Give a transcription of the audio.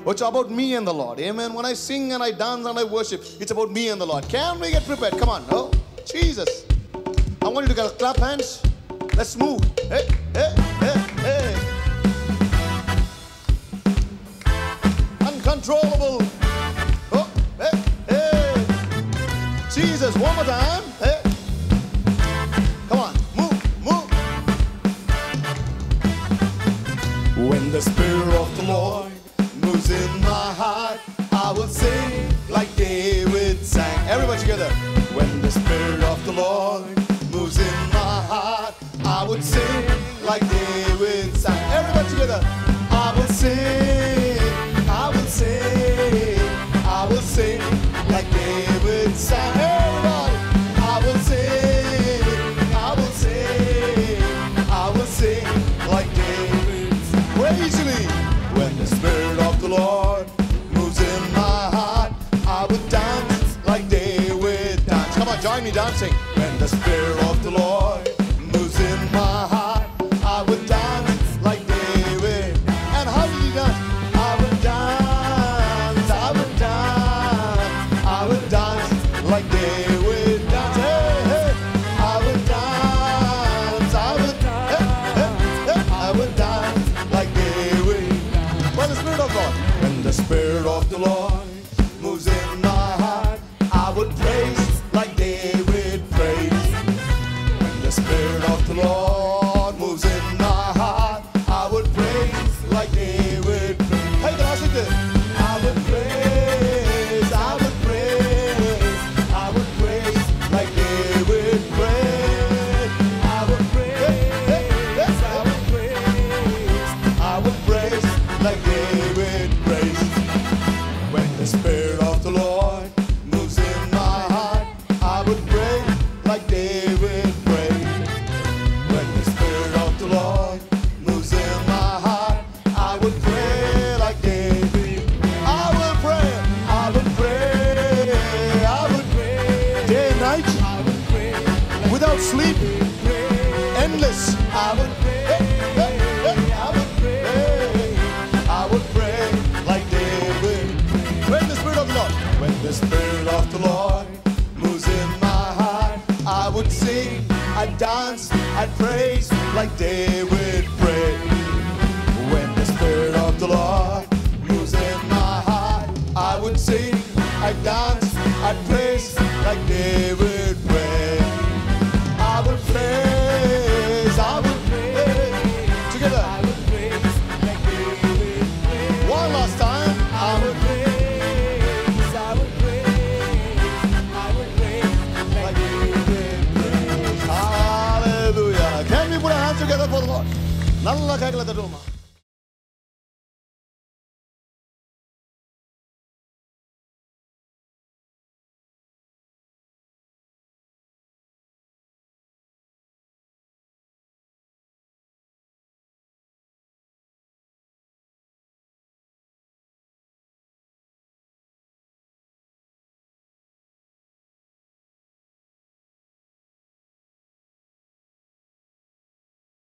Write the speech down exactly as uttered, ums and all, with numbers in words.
It's about me and the Lord. Amen. When I sing and I dance and I worship, it's about me and the Lord. Can we get prepared? Come on. Oh, Jesus. I want you to clap hands. Let's move. Hey, hey, hey, hey. Uncontrollable. Oh, hey, hey. Jesus, one more time. Hey. Come on. Move, move. When the Spirit of the Lord moves in my heart, I will sing like David sang. Everybody together. When the Spirit of the Lord moves in my heart, I would sing like David sang. Everybody together. I will sing, I will sing, I will sing like David sang. Everybody. I will sing, I will sing, I will sing like David sang. Praise me. When the Spirit of the Lord moves in my heart, I would dance like David danced. Come on, join me dancing. When the Spirit of the Lord moves in my heart, I would dance like David. And how did he dance? I would dance, I would dance, I would dance like David danced. Hey, hey. I would dance, I would dance, hey, hey, hey. I would dance like David. By the Spirit of God. When the Spirit of the Lord moves in my heart, I would praise like David praised. When the Spirit of the Lord moves in my heart, I would praise like David praised. Hey, can I sing this? I would praise, I would praise, I would praise like David praised. I would praise, I would praise, I would praise like David praised. When the Spirit of the Lord moves in my heart, I would pray like David prayed. When the Spirit of the Lord moves in my heart, I would pray like David. I will pray, I would pray, I would pray day and night, I would pray without sleep, endless. I would pray, hey, hey, hey. I would pray, I would pray like David. When the Spirit of the Lord, when the Spirit of the Lord moves in my heart, I would sing, I'd dance, I'd praise like David prayed. When the Spirit of the Lord moves in my heart, I would sing, I'd dance, I'd praise like David prayed. I would praise, I would praise together. I would praise like David prayed. One last time. I would praise, I would praise, I would praise like David praised. Hallelujah. Can we put our hands together for the Lord? Nalla kagla taduma.